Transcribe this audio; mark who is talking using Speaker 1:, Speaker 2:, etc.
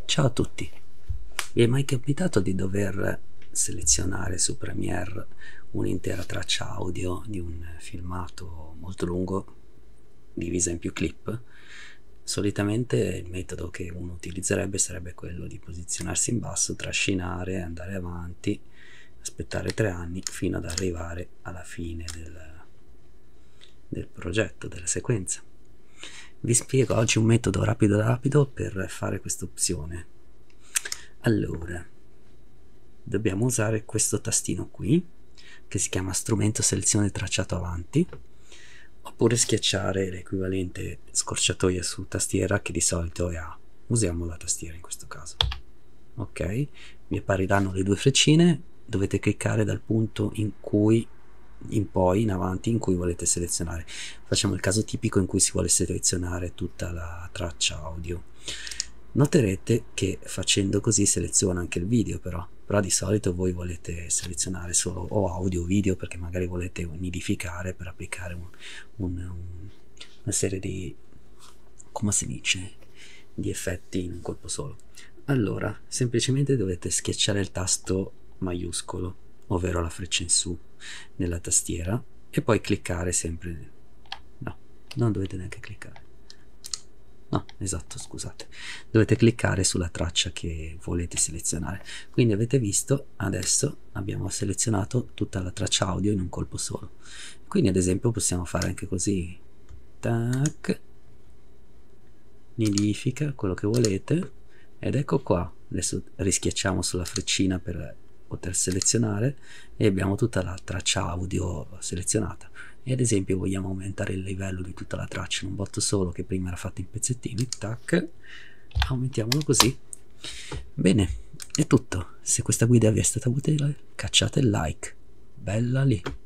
Speaker 1: Ciao a tutti, vi è mai capitato di dover selezionare su Premiere un'intera traccia audio di un filmato molto lungo divisa in più clip? Solitamente il metodo che uno utilizzerebbe sarebbe quello di posizionarsi in basso, trascinare, andare avanti, aspettare 3 anni fino ad arrivare alla fine del progetto, della sequenza. Vi spiego oggi un metodo rapido per fare questa opzione. Allora, dobbiamo usare questo tastino qui che si chiama strumento selezione tracciato avanti, oppure schiacciare l'equivalente scorciatoia su tastiera che di solito è A. Usiamo la tastiera in questo caso. Ok, vi appariranno le due freccine, dovete cliccare dal punto in poi in avanti in cui volete selezionare. Facciamo il caso tipico in cui si vuole selezionare tutta la traccia audio. Noterete che facendo così seleziona anche il video, però di solito voi volete selezionare solo o audio o video perché magari volete nidificare per applicare una serie di, come si dice, di effetti in un colpo solo. Allora semplicemente dovete schiacciare il tasto maiuscolo, ovvero la freccia in su nella tastiera, e poi cliccare sempre, no, non dovete neanche cliccare, no, esatto, scusate, dovete cliccare sulla traccia che volete selezionare. Quindi avete visto, adesso abbiamo selezionato tutta la traccia audio in un colpo solo. Quindi ad esempio possiamo fare anche così, tac, nidifica quello che volete, ed ecco qua. Adesso rischiacciamo sulla freccina per poter selezionare e abbiamo tutta la traccia audio selezionata. E ad esempio vogliamo aumentare il livello di tutta la traccia in un botto solo che prima era fatto in pezzettini, tac, aumentiamolo così. Bene, è tutto. Se questa guida vi è stata utile, cacciate il like, bella lì.